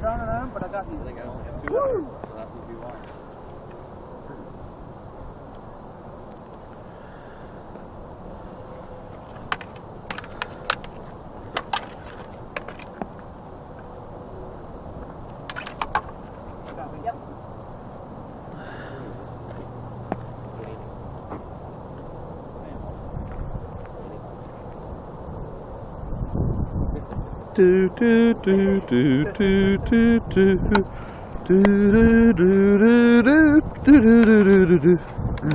strong arm, but I got you. I think I only have 2 arms, so that would be one. Yep. Do do do do do do do do do do do do do.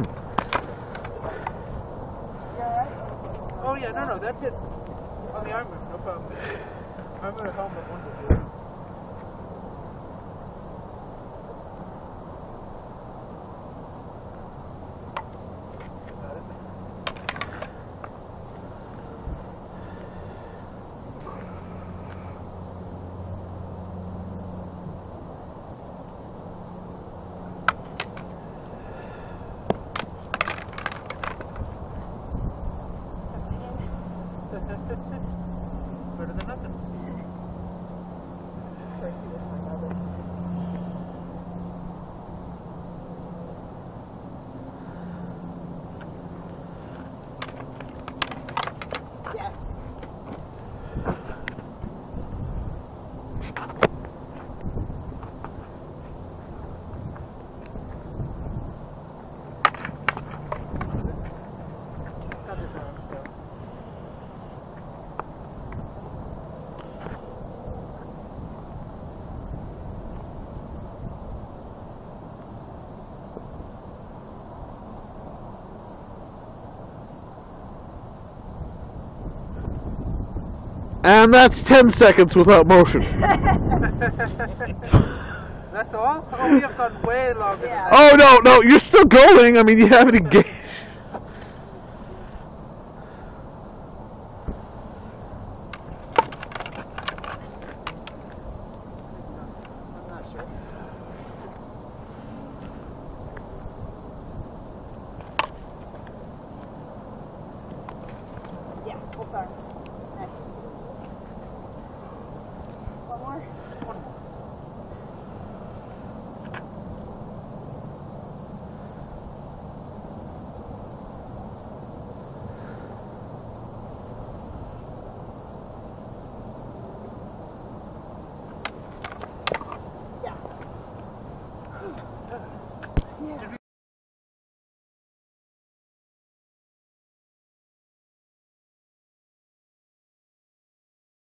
Oh yeah, no, that's it. On the armor, no problem. Armor, helmet, one to do. Better than nothing. Yeah. And that's 10 seconds without motion. That's all? Oh, we have gone way longer than that. Oh no, you're still going. I mean, you haven't engaged.